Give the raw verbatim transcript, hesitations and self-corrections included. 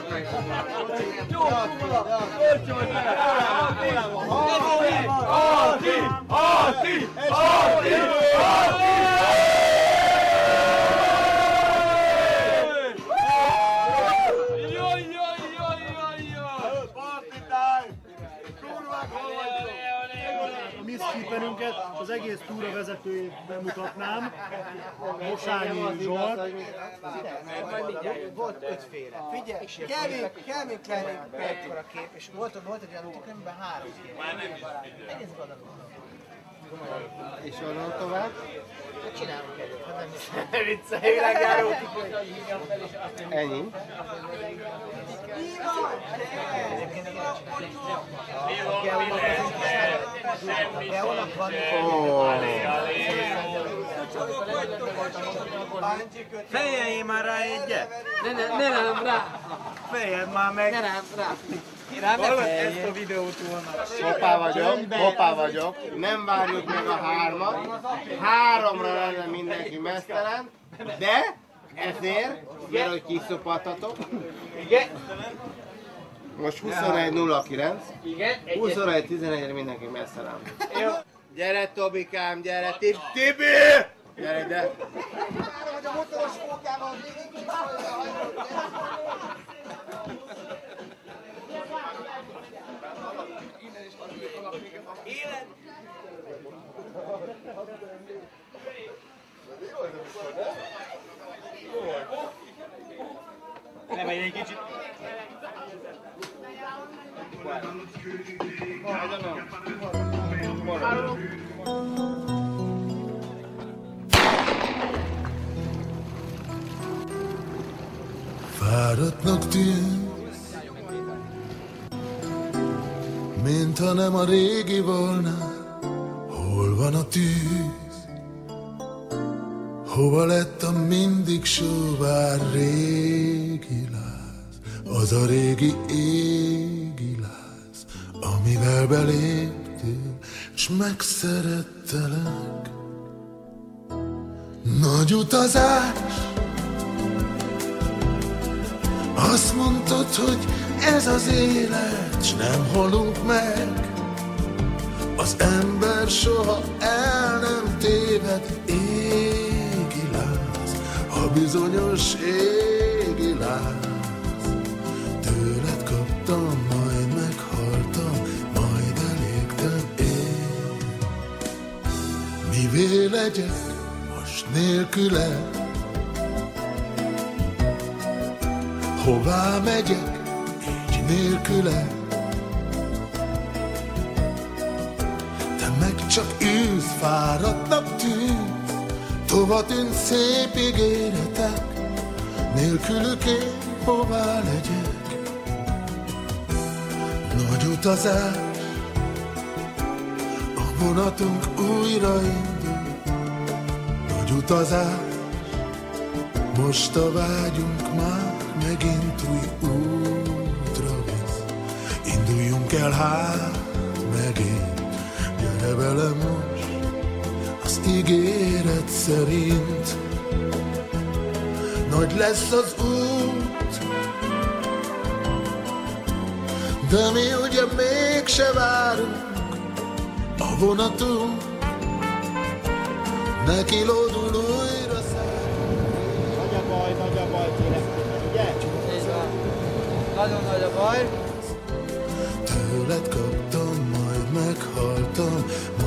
Jó, kölcsön le! Ati! Ati! Ati! Ati! Jaj, jaj, jaj, jaj, jaj! Party time! Kurvák, hol vagytok? A mi skipperünket, az egész túra vezetőjét bemutatnám. Mosányi Zsolt. Volt ötféle. Figyelj, Kevin, Kevin Klein ekkora kép, és volt, volt egy olyan kép, amiben három kép. Egész gazdagon. És onnan tovább? Csinálunk egyet, hát nem is viccelj, világjáró. Ennyi. Fejeljél már rá egyet! Ne, ne, ne rám rá! Feljed már meg! Ne rám rá! Rám ne feljél! Ezt a videót volna. Hoppá vagyok, hoppá vagyok. Nem várjuk meg a hármat. Háromra lenne mindenki mesztelen, de ezért, mert hogy kiszopathatok. Igen? Most huszonegy nulla kilenc. Igen? huszonegy tizenegyre mindenki mesztelen. Jó. Gyere Tobikám, gyere Tib Tibi! Gyere ide! Hogy a motoros fókával végig csinálja a hajót. Élet! Nem egy kicsit. Fáradtnak tűnsz, mintha nem a régi volna. Hol van a tűz? Hova lett a mindig sóvár régi láz? Az a régi égi láz, amivel beléptél, s megszerettelek. Nagy utazás, azt mondtad, hogy ez az élet, s nem halunk meg. Az ember soha el nem téved, égi láz, a bizonyos égi láz. Tőled kaptam, majd meghaltam, majd elégtem én. Mivé legyek most nélküle? Hová megyek így nélküle? Te meg csak ülsz, fáradtnak tűnsz, tova tűnt szép ígéretek, nélkülük én hová legyek? Nagy utazás, a vonatunk újra indul. Nagy utazás, most a vágyunk már megint új útra visz. Induljunk el hát megint, gyere velem most az ígéret szerint. Nagy lesz az út, de mi ugye mégse várunk. A vonatunk neki lódul újra szállunk. Nagy a baj, nagy a baj, kérem. Ugye? Nagyon nagy a baj. Tőled kaptam, majd meghaltam,